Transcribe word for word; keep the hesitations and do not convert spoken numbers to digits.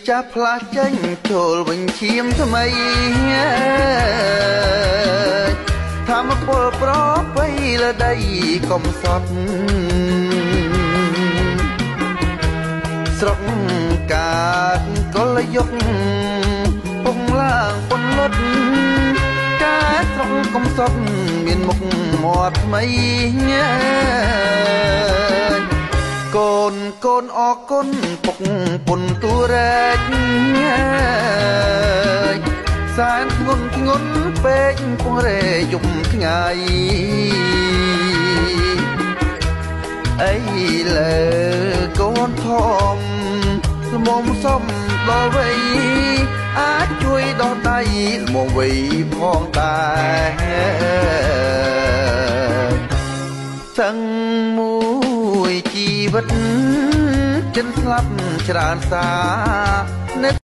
ចាប់ផ្លាស់ចេញចូលវិញឈាមថ្មីធម្មពលប្របីលដីកុំសត់ស្រុកកាតកលយុកពុកឡើងពន្លត់ការស្រុកកុំសត់មានមុខមាត់ថ្មីកូនកូនអរគុណពុកពុនទូរែកសែនធ្ងន់ធ្ងន់ពេកពងរេយំថ្ងៃអីលើកូនធំល្មមសំដល់វ័យអាចជួយដោះដៃមកវ័យផងដែរសឹងមួយជីវិតចិនស្លាប់ច្រើនសា